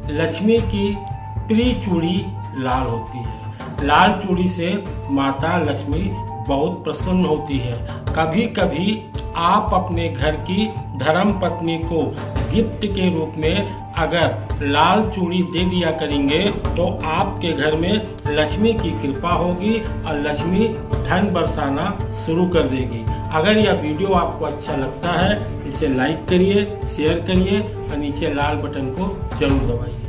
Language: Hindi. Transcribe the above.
लक्ष्मी की प्रिय चूड़ी लाल होती है। लाल चूड़ी से माता लक्ष्मी बहुत प्रसन्न होती है। कभी कभी आप अपने घर की धर्म पत्नी को गिफ्ट के रूप में अगर लाल चूड़ी दे दिया करेंगे तो आपके घर में लक्ष्मी की कृपा होगी और लक्ष्मी धन बरसाना शुरू कर देगी। अगर यह वीडियो आपको अच्छा लगता है इसे लाइक करिए, शेयर करिए और नीचे लाल बटन को जरूर दबाइए।